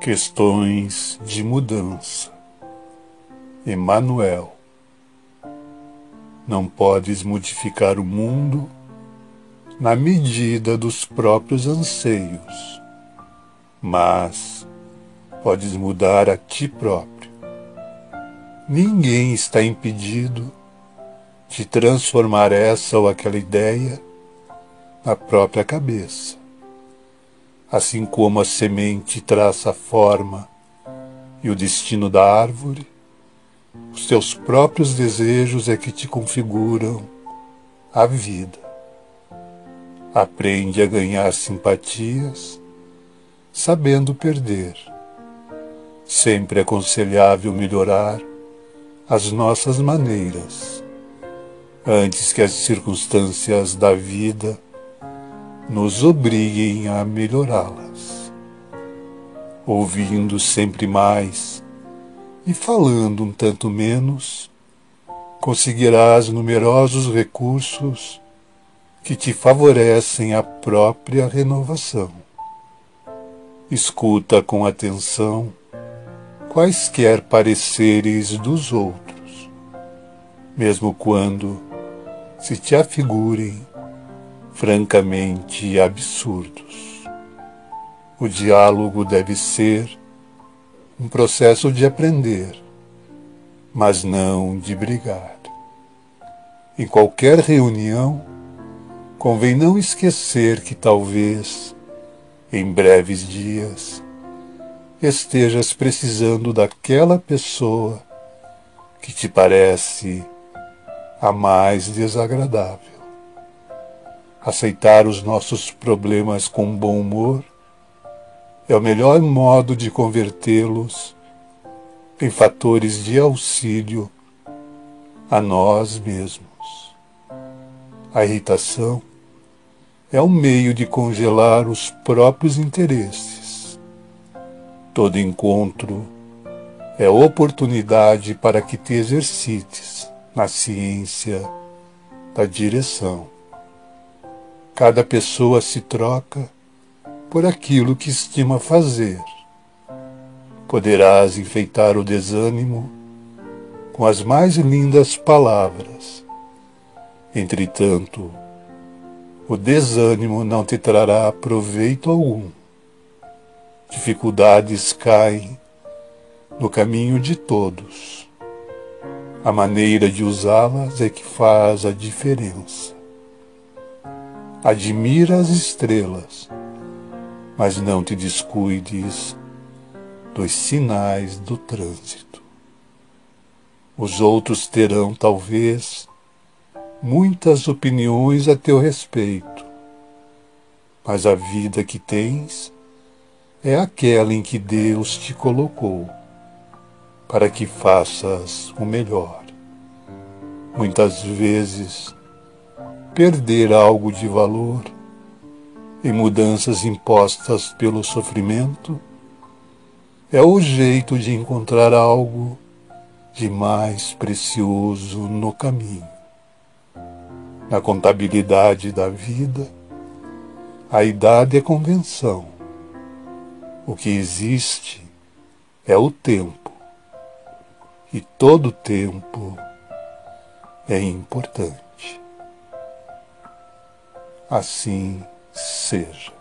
Questões de mudança. Emmanuel. Não podes modificar o mundo na medida dos próprios anseios, mas podes mudar a ti próprio. Ninguém está impedido de transformar essa ou aquela ideia na própria cabeça. Assim como a semente traça a forma e o destino da árvore, os teus próprios desejos é que te configuram a vida. Aprende a ganhar simpatias, sabendo perder. Sempre é aconselhável melhorar as nossas maneiras, antes que as circunstâncias da vida nos obriguem a melhorá-las. Ouvindo sempre mais e falando um tanto menos, conseguirás numerosos recursos que te favorecem a própria renovação. Escuta com atenção quaisquer pareceres dos outros, mesmo quando se te afigurem francamente absurdos. O diálogo deve ser um processo de aprender, mas não de brigar. Em qualquer reunião, convém não esquecer que talvez, em breves dias, estejas precisando daquela pessoa que te parece a mais desagradável. Aceitar os nossos problemas com bom humor é o melhor modo de convertê-los em fatores de auxílio a nós mesmos. A irritação é um meio de congelar os próprios interesses. Todo encontro é oportunidade para que te exercites na ciência da direção. Cada pessoa se troca por aquilo que estima fazer. Poderás enfeitar o desânimo com as mais lindas palavras. Entretanto, o desânimo não te trará proveito algum. Dificuldades caem no caminho de todos. A maneira de usá-las é que faz a diferença. Admira as estrelas, mas não te descuides dos sinais do trânsito. Os outros terão, talvez, muitas opiniões a teu respeito, mas a vida que tens é aquela em que Deus te colocou, para que faças o melhor. Muitas vezes, perder algo de valor em mudanças impostas pelo sofrimento é o jeito de encontrar algo de mais precioso no caminho. Na contabilidade da vida, a idade é convenção. O que existe é o tempo, e todo tempo é importante. Assim seja.